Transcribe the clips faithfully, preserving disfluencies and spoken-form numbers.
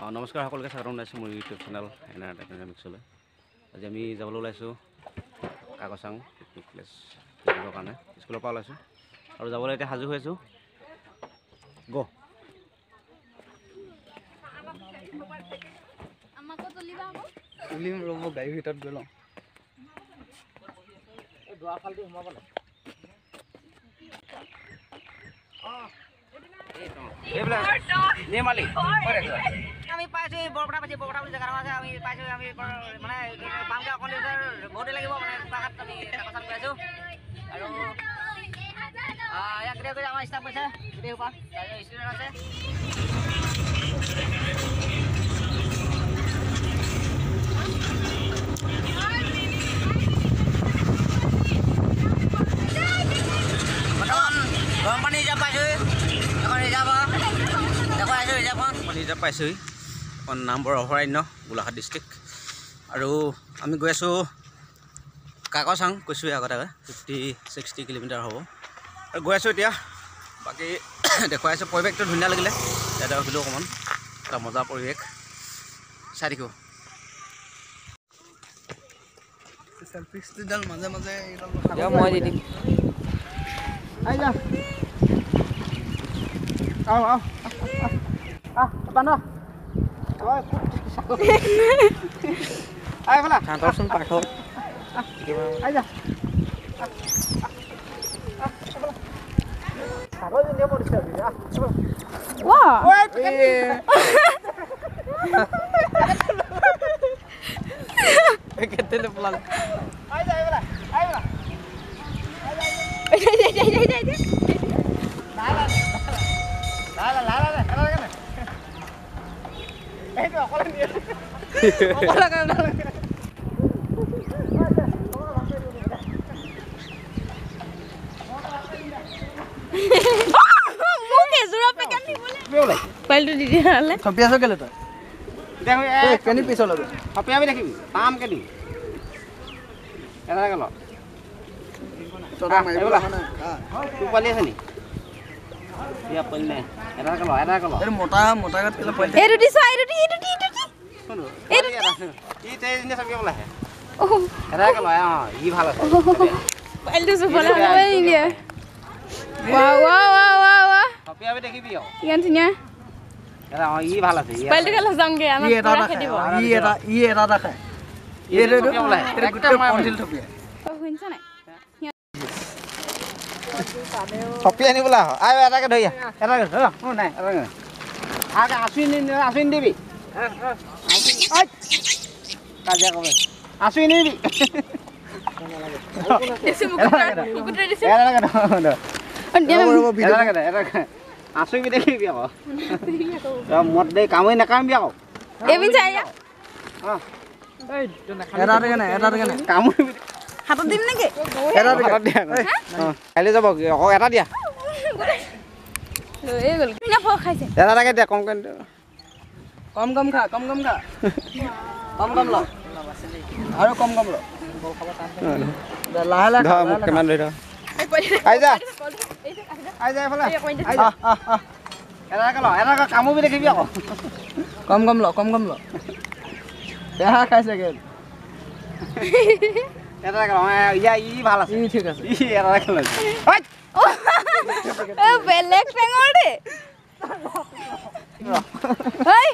নমস্কাৰ সকলোকে স্বাগতম জনাইছোঁ মোৰ ইউটিউব চেনেল এন আৰ ডাইনামিক্সলৈ। আজি আমি যাবলৈ ওলাইছোঁ কাকচাং পিকনিক প্লেচ পিকনিকৰ কাৰণে। স্কুলৰ পৰা ওলাইছোঁ আৰু যাবলৈ এতিয়া সাজু হৈ আছোঁ। গ' তুলিম ৰ'ব, গাড়ীৰ ভিতৰত গৈ লওঁ। আমি পাইছোঁ বৰপেটা পাইছোঁ বৰপেটা বুলি জেগা আছে। আমি পাইছোঁ আমি মানে পামকে অকণ বহুতেই লাগিব মানে তাত আমি কাকচাং গৈ আছোঁ আৰু ইয়াক গোটেই আমাৰ ষ্টাফ গৈছে গোটেই সোপা ষ্টুডেণ্ট আছে। গৰম পানী ৰিজাৰ্ভ পাইছোঁ, এখন ৰিজাৰ্ভ দেখুৱাই আছোঁ ৰিজাৰ্ভখন। ৰিজাৰ্ভ পাইছোঁহি এখন নামবৰ অভয়াৰণ্য গোলাঘাট ডিষ্ট্ৰিক্ট। আৰু আমি গৈ আছোঁ কাকচাং, কৈছোঁৱেই আগতে ফিফটি ছিক্সটি কিলোমিটাৰ হ'ব আৰু গৈ আছোঁ এতিয়া। বাকী দেখুৱাই আছোঁ, পৰিৱেশটো ধুনীয়া লাগিলে ইয়াতে ৰখিলোঁ অকণমান, এটা মজা পৰিৱেশ চাই থাকিব। চেল্ফি ষ্টিকডাল মাজে মাজে মই দি দিম। আহি যা, আহ আহ আহ পান আহি পেলা শান্তচোন পাৰ্থ আহি যা। পাইলটো দি দিয়া হ'লে থপি আছ কেলে তই? কেনি পিছ ল'বি? সপিয়াবি দেখিবি পাম কেনি এটা গেল তোৰ পোৱালি আছে নি? ইয়া পোৱালি নাই, এটা গেল এটা গেল এইটো মোটা মোটা গাত কেলে পোৱালি এইটো দিছ এইটো দি এইটো দি এইটো দি ই তেইজনী চপিয়াবলৈ আহে। ওহ এটা গেল অঁ ই ভাল আছে। পাইলটো চুফালে হ'লে নিদিয়ে। Wow wow wow wow wow সপিয়াবি দেখিবি আৰু ইমান ধুনীয়া এটা অঁ ই ভাল আছে। পাইলটো কালে যামগে আমাক ই এটা পুৰা এটা খেদিব। ই এটা ই এটা এটা খায়। এইটো এইটো গোটেই পঞ্চিল থপিয়াই অ শুনিছ নাই সপিয়াই আনিবলৈ আহ আৰু এটাকে ধৰি আহ এটাকে ধৰ মোৰ নাই এটাকে আগে আচুই আচুই দিবি কাজিয়া কবে আচুই নিবি আচুইবি দেখিবি আকৌ মদ দে কামুৰি নাকামিবি আকৌ এবিন চাই যা এটা এটা কেনে এটা কেনে কামুৰিবি হাতত দিম নেকি এটা হাতত দিয়া কাইলৈ যাব আকৌ এটা দিয়া লৈ গ'ল কিনা ফল খাইছে এটা এটাকে দিয়া কম কম কম খা কম কম খা কম কম ল আৰু কম কম ল লাহে লাহে ধৰ মোক কিমান ধৰি ধৰ আহি যা আহি যা এইফালে আহ আহ আহ এটাকে ল এটাকে কামুৰিবি দেখিবি আকৌ কম কম ল কম কম ল বেয়া খাইছে গে এটাকে ল ইয়া ই ভাল আছে ই ঠিক আছে ই এটাকে লৈছে এ বেলেগ টেঙৰ দে হেই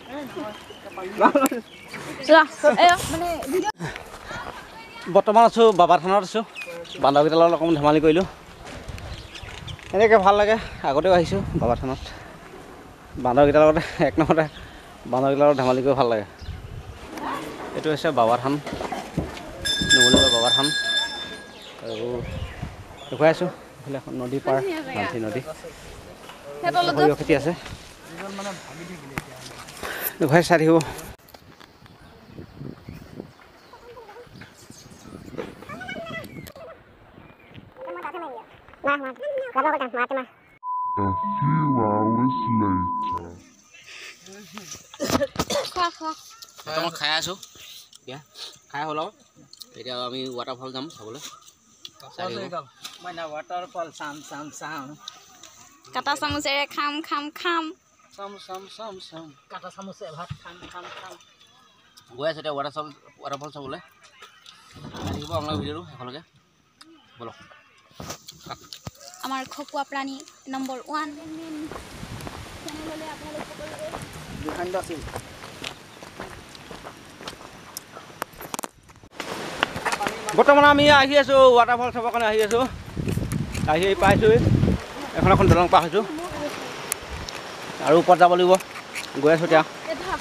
লা এ মানে বৰ্তমান আছোঁ বাবা থানত আছোঁ। বান্ধৱীকেইটাৰ লগত অকণমান ধেমালি কৰিলোঁ, এনেকৈ ভাল লাগে। আগতেও আহিছোঁ বাবা থানত, বান্ধৱীকেইটাৰ লগত এক নম্বৰতে বান্ধৱীকেইটাৰ লগত ধেমালি কৰি ভাল লাগে। এইটো হৈছে বাবা থান, নুমলীগড় বাবা থান। আৰু দেখুৱাই আছোঁ এইফালে এখন নদী পাৰ, শান্তি নদী, সৰিয়হ খেতি আছে, দেখুৱাই চাই থাকিব। A few hours later. মই খাই আছোঁ এতিয়া, খাই হ'ল আৰু এতিয়া আমি ৱাটাৰফল যাম চাবলৈ। ৱাটাৰফল চাম চাম চাম কাটা চামুচেৰে খাম খাম খাম চাম চাম চাম চাম কাটা চামুচে ভাত খাম খাম খাম গৈ আছোঁ এতিয়া ৱাটাৰ চাম ৱাটাৰফল চাবলৈ দেখিব আপোনালোকৰ ভিডিঅ'টো এখনলৈকে বলক আমাৰ খকুৱা প্ৰাণী নম্বৰ ওৱান বিহাইণ্ড দ্য চিন বৰ্তমান আমি আহি আছোঁ ৱাটাৰফল চাবৰ কাৰণে আহি আছোঁ আহি পাইছোঁ এখন এখন দলং পাৰ হৈছোঁ আৰু ওপৰত যাব লাগিব গৈ আছোঁ এতিয়া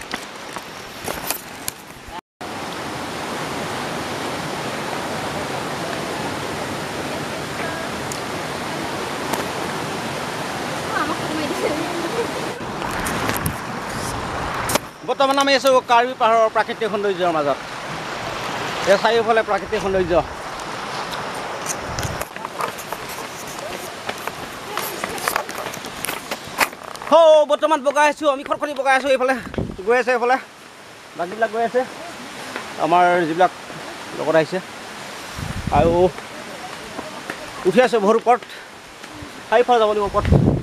বৰ্তমান আমি আছোঁ কাৰ্বি পাহাৰৰ প্ৰাকৃতিক সৌন্দৰ্যৰ মাজত এই চাৰিওফালে প্ৰাকৃতিক সৌন্দৰ্য হৌ বৰ্তমান বগাই আছোঁ আমি খটখটি বগাই আছোঁ এইফালে গৈ আছে এইফালে বাকীবিলাক গৈ আছে আমাৰ যিবিলাক লগত আহিছে আৰু উঠি আছে বহুত ওপৰত চাৰিওফালে যাব লাগিব ওপৰত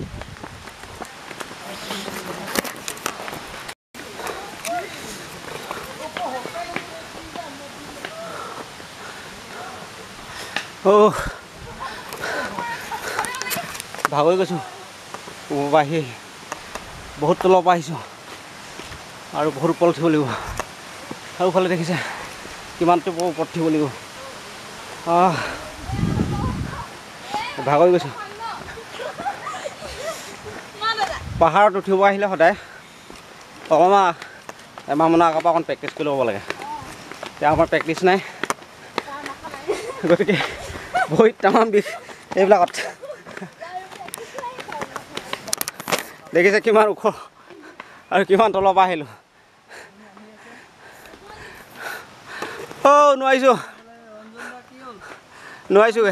অ' ভাগৰি গৈছোঁ ওপৰৰ পৰা আহি বহুত তলৰ পৰা আহিছোঁ আৰু বহুত ওপৰত উঠিব লাগিব আৰু ফালে দেখিছে কিমানটো ওপৰত উঠিব লাগিব ভাগৰি গৈছোঁ পাহাৰত উঠিব আহিলে সদায় অকণমান এমাহমানৰ আগৰ পৰা অকণ প্ৰেক্টিছ কৰি ল'ব লাগে এতিয়া আমাৰ প্ৰেক্টিছ নাই গতিকে ভৰিত তামাম বিষ এইবিলাকত দেখিছে কিমান ওখ আৰু কিমান তলৰ পৰা আহিলোঁ অ' নোৱাৰিছোঁ নোৱাৰিছোঁগৈ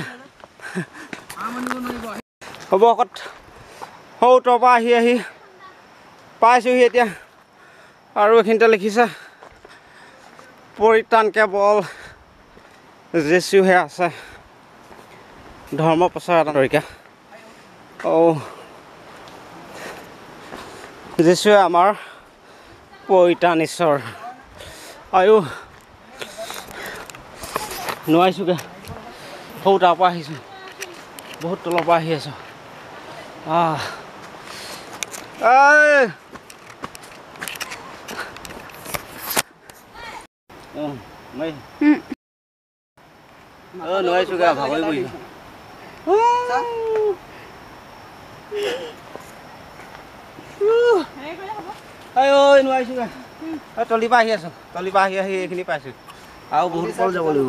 হ'ব অকত সৌ তাৰ পৰা আহি আহি পাইছোঁহি এতিয়া আৰু এইখিনিতে লিখিছে পৰিত্ৰাণ কেৱল যীশুহে আছে ধৰ্ম প্ৰচাৰ এটা তৰিকা অ' যীশুৱে আমাৰ পৰিত্ৰাণ ঈশ্বৰ আৰু নোৱাৰিছোঁগৈ সৌ তাৰ পৰা আহিছোঁ বহুত তলৰ পৰা আহি আছোঁ আহ অ' নোৱাৰিছোঁগৈ ভাগৰি পৰিছোঁ ঐ নোৱাৰিছোঁগৈ তলিৰ পৰা আহি আছোঁ তলিৰ পৰা আহি আহি এইখিনি পাইছোঁ আৰু বহুত ওপৰত যাব লাগিব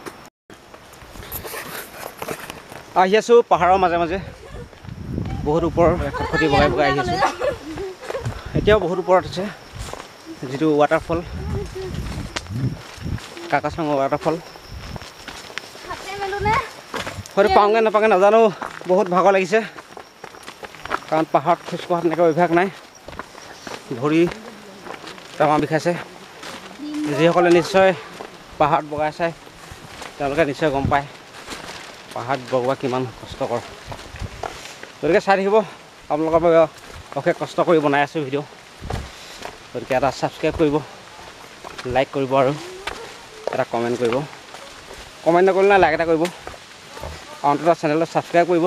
আহি আছোঁ পাহাৰৰ মাজে মাজে বহুত ওপৰ খটখটি বগাই বগাই আহি আছোঁ এতিয়াও বহুত ওপৰত আছে যিটো ৱাটাৰফল কাকাচাং ৱাটাৰফল হয়তো পাওঁগৈ নাপাওঁগৈ নাজানো বহুত ভাগৰ লাগিছে কাৰণ পাহাৰত খোজকঢ়াত এনেকৈ অভ্যাস নাই ভৰি তামাম বিষাইছে যিসকলে নিশ্চয় পাহাৰত বগাই চায় তেওঁলোকে নিশ্চয় গম পায় পাহাৰত বগোৱা কিমান কষ্টকৰ গতিকে চাই থাকিব আপোনালোকৰ বাবে অশেষ কষ্ট কৰি বনাই আছোঁ ভিডিঅ' গতিকে এটা ছাবস্ক্ৰাইব কৰিব লাইক কৰিব আৰু এটা কমেণ্ট কৰিব কমেণ্ট নকৰিলে লাইক এটা কৰিব অন্ততঃ চেনেলটো ছাবস্ক্ৰাইব কৰিব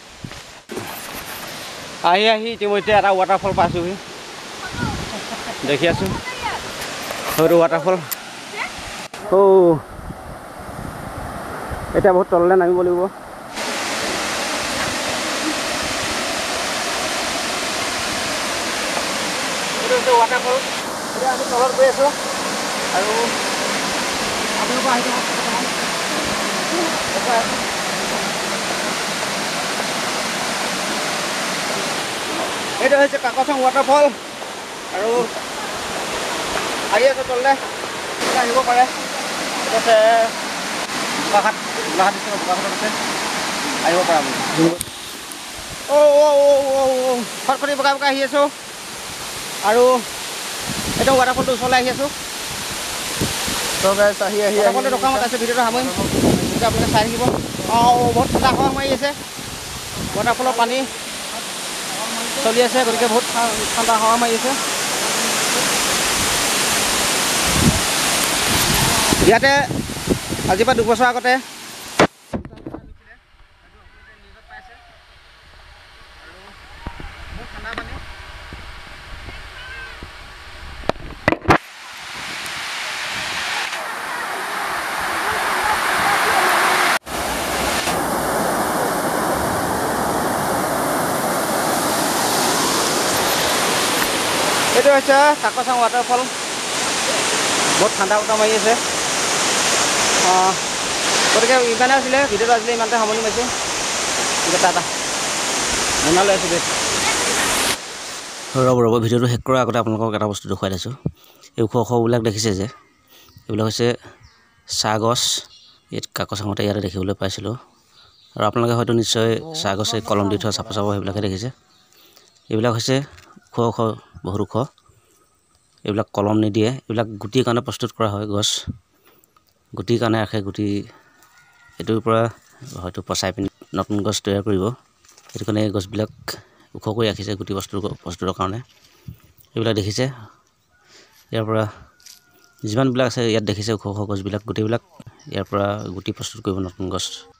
আহি আহি ইতিমধ্যে এটা ৱাটাৰফল পাইছোঁহি দেখি আছোঁ হয়তো ৱাটাৰফল অ' এতিয়া বহুত তললৈ নামিব লাগিব এইটো হৈছে ৱাটাৰফল এতিয়া আমি তলত গৈ আছোঁ আৰু আপোনালোকৰ আহি থাকক এইটো হৈছে কাকচাং ৱাটাৰফল আৰু আহি আছোঁ তললৈ আহিব পাৰে এইটো আছে বোকাখাট গোলাঘাট ডিষ্ট্ৰিক্টৰ বোকাখাটত আছে আহিব পাৰে আপুনি অ' অ' অ' অ' খটখটি বগাই বগাই আহি আছোঁ আৰু এইটো ৱাটাৰফলটো ওচৰলৈ আহি আছোঁ আহি আহি ৱাটাৰফলটো দোকানত আছে ভিডিঅ'টো সামৰিম এতিয়া আপোনালোকে চাই থাকিব অঁ বহুত ঠাণ্ডা হাৱা মাৰি আছে ৱাটাৰফলৰ পানী চলি আছে গতিকে বহুত ঠাণ্ডা হাৱা মাৰি আছে ইয়াতে আজিৰ পৰা দুবছৰ আগতে এইটো হৈছে কাকচাং ৱাটাৰফল বহুত ঠাণ্ডা বতাহ মাৰি আছে অঁ গতিকে ইমানে আছিলে ভিডিঅ'টো আজিলৈ ইমানতে সামৰণি মাৰিছোঁ গতিকে টাটা মনা লৈ আছোঁ দেই ৰ'ব ৰ'ব ভিডিঅ'টো শেষ কৰাৰ আগতে আপোনালোকক এটা বস্তু দেখুৱাই দিছোঁ এই ওখ ওখবিলাক দেখিছে যে এইবিলাক হৈছে চাহ গছ ইয়াত কাকচাঙতে ইয়াতে দেখিবলৈ পাইছিলোঁ আৰু আপোনালোকে হয়তো নিশ্চয় চাহ গছে কলম দি থোৱা চাপৰ চাপৰ সেইবিলাকে দেখিছে এইবিলাক হৈছে ওখ ওখ বহুত ওখ এইবিলাক কলম নিদিয়ে এইবিলাক গুটিৰ কাৰণে প্ৰস্তুত কৰা হয় গছ গুটিৰ কাৰণে ৰাখে গুটি এইটোৰ পৰা হয়তো পচাই পিনি নতুন গছ তৈয়াৰ কৰিব সেইটো কাৰণে এই গছবিলাক ওখ কৰি ৰাখিছে গুটি বস্তু প্ৰস্তুতৰ কাৰণে এইবিলাক দেখিছে ইয়াৰ পৰা যিমানবিলাক আছে ইয়াত দেখিছে ওখ ওখ গছবিলাক গোটেইবিলাক ইয়াৰ পৰা গুটি প্ৰস্তুত কৰিব নতুন গছ